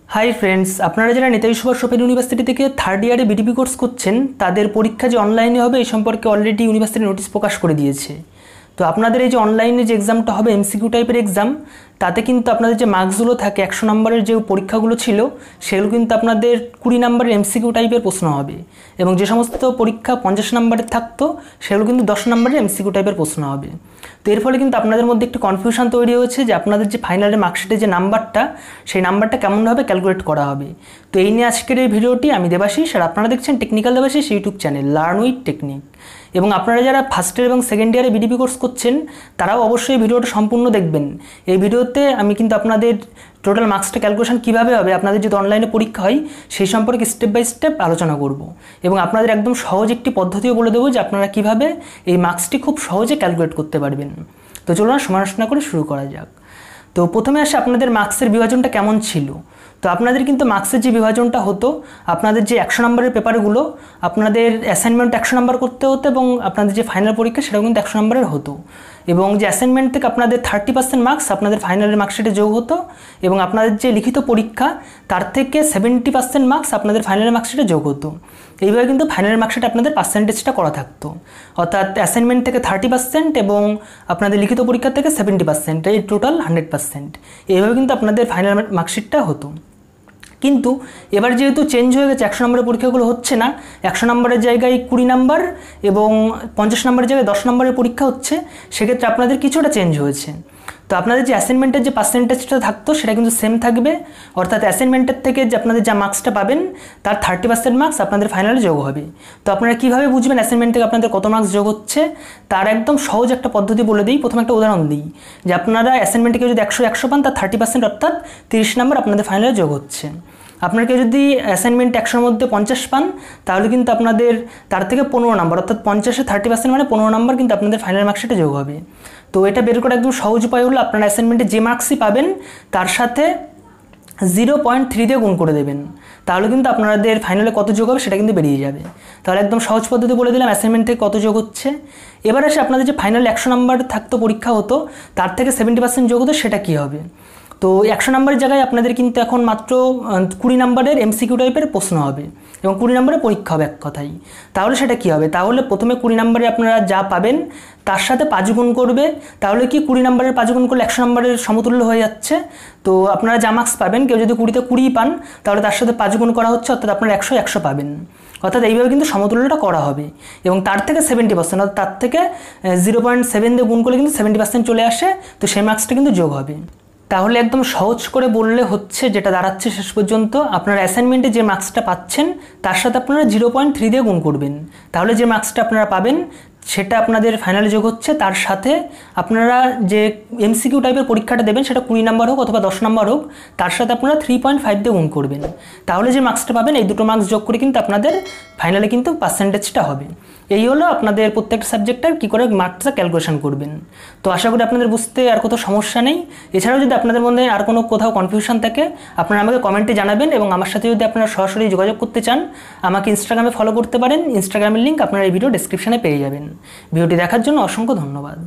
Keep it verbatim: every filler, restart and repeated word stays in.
High friends, আপনারা যারা Netaji Subhas open university থেকে থার্ড ইয়ারে বিডিপি কোর্স করছেন তাদের পরীক্ষা যে অনলাইনে হবে এই সম্পর্কে অলরেডি ইউনিভার্সিটি নোটিশ প্রকাশ করে দিয়েছে। তো আপনাদের এই যে অনলাইনে যে এক্সামটা হবে এমসিকিউ টাইপের এক্সাম, তাতে কিন্তু আপনাদের যে মার্কসগুলো থাকে একশো নম্বরের যে পরীক্ষাগুলো ছিল সেগুলো কিন্তু আপনাদের কুড়ি নম্বরের এমসিকিউ টাইপের প্রশ্ন হবে, এবং যে সমস্ত পরীক্ষা পঞ্চাশ নম্বরের থাকতো সেগুলো কিন্তু দশ নম্বরের এমসিকিউ টাইপের প্রশ্ন হবে। তো এর ফলে কিন্তু আপনাদের মধ্যে একটি কনফিউশন তৈরি হয়েছে যে আপনাদের যে ফাইনালের মার্কশিটের যে নাম্বারটা সেই নাম্বারটা কেমনভাবে ক্যালকুলেট করা হবে। তো এই নিয়ে আজকের এই ভিডিওটি আমি দেবাশিস, আর আপনারা দেখছেন technical Debashis YouTube channel learn with technique. এবং আপনারা যারা ফার্স্ট ইয়ার এবং সেকেন্ড ইয়ারে বিডিপি কোর্স করছেন তারাও অবশ্যই এই ভিডিওটা সম্পূর্ণ দেখবেন। এই ভিডিওতে আমি কিন্তু আপনাদের টোটাল মার্কসটা ক্যালকুলেশন কীভাবে হবে, আপনাদের যদি অনলাইনে পরীক্ষা হয় সেই সম্পর্কে স্টেপ বাই স্টেপ আলোচনা করব, এবং আপনাদের একদম সহজ একটি পদ্ধতিও বলে দেবো যে আপনারা কীভাবে এই মার্কসটি খুব সহজে ক্যালকুলেট করতে পারবেন। তো চলুন সমালোচনা করে শুরু করা যাক। তো প্রথমে আসে আপনাদের মার্কসের বিভাজনটা কেমন ছিল। তো আপনাদের কিন্তু মার্কসের যে বিভাজনটা হতো, আপনাদের যে একশো নম্বরের পেপারগুলো আপনাদের অ্যাসাইনমেন্ট একশো নম্বর করতে হতো, এবং আপনাদের যে ফাইনাল পরীক্ষা সেটাও কিন্তু একশো নম্বরের হতো, এবং যে অ্যাসাইনমেন্ট থেকে আপনাদের থার্টি পার্সেন্ট মার্কস আপনাদের ফাইনালের মার্কশিটে যোগ হতো, এবং আপনাদের যে লিখিত পরীক্ষা তার থেকে সেভেন্টি পার্সেন্ট মার্কস আপনাদের ফাইনালের মার্কশিটে যোগ হতো। এইভাবে কিন্তু ফাইনালের মার্কশিটে আপনাদের পার্সেন্টেজটা করা থাকতো, অর্থাৎ অ্যাসাইনমেন্ট থেকে থার্টি পার্সেন্ট এবং আপনাদের লিখিত পরীক্ষা থেকে সেভেন্টি পার্সেন্ট, এই টোটাল হান্ড্রেড পার্সেন্ট। এইভাবে কিন্তু আপনাদের ফাইনাল মার্কশিটটা হতো। কিন্তু এবার যেহেতু চেঞ্জ হয়ে গেছে, একশো নম্বরের পরীক্ষাগুলো হচ্ছে না, একশো নম্বরের জায়গায় কুড়ি নম্বর এবং পঞ্চাশ নম্বরের জায়গায় দশ নম্বরের পরীক্ষা হচ্ছে, সেক্ষেত্রে আপনাদের কিছুটা চেঞ্জ হয়েছে। তো আপনাদের যে অ্যাসাইনমেন্টের যে পার্সেন্টেজটা থাকতো সেটা কিন্তু সেম থাকবে, অর্থাৎ অ্যাসাইনমেন্টের থেকে যে আপনাদের যা মার্কসটা পাবেন তার থার্টি পার্সেন্ট মার্কস আপনাদের ফাইনালে যোগ হবে। তো আপনারা কীভাবে বুঝবেন অ্যাসাইনমেন্ট থেকে আপনাদের কত মার্কস যোগ হচ্ছে, তার একদম সহজ একটা পদ্ধতি বলে দিই। প্রথমে একটা উদাহরণ দিই যে আপনারা অ্যাসাইনমেন্ট থেকে যদি একশো একশো পান, তার থার্টি পার্সেন্ট অর্থাৎ তিরিশ নম্বর আপনাদের ফাইনালে যোগ হচ্ছে। আপনাকে যদি অ্যাসাইনমেন্ট একশোর মধ্যে পঞ্চাশ পান, তাহলে কিন্তু আপনাদের তার থেকে পনেরো নম্বর, অর্থাৎ পঞ্চাশে থার্টি পার্সেন্ট মানে পনেরো নম্বর কিন্তু আপনাদের ফাইনাল মার্কশিটে যোগ হবে। তো এটা বের করা একদম সহজ উপায় হলো আপনারা অ্যাসাইনমেন্টে যে মার্কসই পাবেন তার সাথে জিরো পয়েন্ট থ্রি দিয়ে গুণ করে দেবেন, তাহলে কিন্তু আপনাদের ফাইনালে কত যোগ হবে সেটা কিন্তু বেরিয়ে যাবে। তাহলে একদম সহজ পদ্ধতি বলে দিলাম অ্যাসাইনমেন্ট থেকে কত যোগ হচ্ছে। এবার এসে আপনাদের যে ফাইনাল একশো নম্বর থাকতো পরীক্ষা হতো, তার থেকে সেভেন্টি পার্সেন্ট যোগ হতো, সেটা কী হবে। তো একশো নম্বরের জায়গায় আপনাদের কিন্তু এখন মাত্র কুড়ি নম্বরের এমসিকিউ টাইপের প্রশ্ন হবে, এবং কুড়ি নম্বরের পরীক্ষা হবে এক কথাই। তাহলে সেটা কী হবে, তাহলে প্রথমে কুড়ি নম্বরে আপনারা যা পাবেন তার সাথে পাঁচ গুণ করবে, তাহলে কি কুড়ি নম্বরের পাঁচ গুণ করলে একশো নম্বরের সমতুল্য হয়ে যাচ্ছে। তো আপনারা যা মার্কস পাবেন, কেউ যদি কুড়িতে কুড়ি পান তাহলে তার সাথে পাঁচ গুণ করা হচ্ছে, অর্থাৎ আপনারা একশো একশো পাবেন, অর্থাৎ এইভাবে কিন্তু সমতুল্যটা করা হবে। এবং তার থেকে সেভেন্টি পার্সেন্ট অর্থাৎ তার থেকে জিরো পয়েন্ট সেভেন দিয়ে গুণ করলে কিন্তু সেভেন্টি পার্সেন্ট চলে আসে, তো সেই মার্কসটা কিন্তু যোগ হবে। তাহলে একদম সহজ করে বললে হচ্ছে যেটা দাঁড়াচ্ছে শেষ পর্যন্ত, আপনারা অ্যাসাইনমেন্টে যে মার্কসটা পাচ্ছেন তার সাথে আপনারা জিরো পয়েন্ট থ্রি দিয়ে গুণ করবেন, তাহলে যে মার্কসটা আপনারা পাবেন সেটা আপনাদের ফাইনালে যোগ হচ্ছে। তার সাথে আপনারা যে এমসিকিউ টাইপের পরীক্ষাটা দেবেন সেটা কুড়ি নম্বর হোক অথবা দশ নম্বর হোক, তার সাথে আপনারা থ্রি পয়েন্ট ফাইভ দিয়ে গুণ করবেন, তাহলে যে মার্কসটা পাবেন এই দুটো মার্কস যোগ করে কিন্তু আপনাদের ফাইনালে কিন্তু পার্সেন্টেজটা হবে। এই হলো আপনাদের প্রত্যেকটা সাবজেক্টের কী করে মার্কসটা ক্যালকুলেশন করবেন। তো আশা করি আপনাদের বুঝতে আর কোথাও সমস্যা নেই। এছাড়াও যদি আপনাদের মধ্যে আর কোনো কোথাও কনফিউশন থাকে আপনারা আমাকে কমেন্টে জানাবেন, এবং আমার সাথে যদি আপনারা সরাসরি যোগাযোগ করতে চান আমাকে ইনস্টাগ্রামে ফলো করতে পারেন। ইনস্টাগ্রামের লিঙ্ক আপনারা এই ভিডিও ডেসক্রিপশনে পেয়ে যাবেন। ভিডিওটি দেখার জন্য অসংখ্য ধন্যবাদ।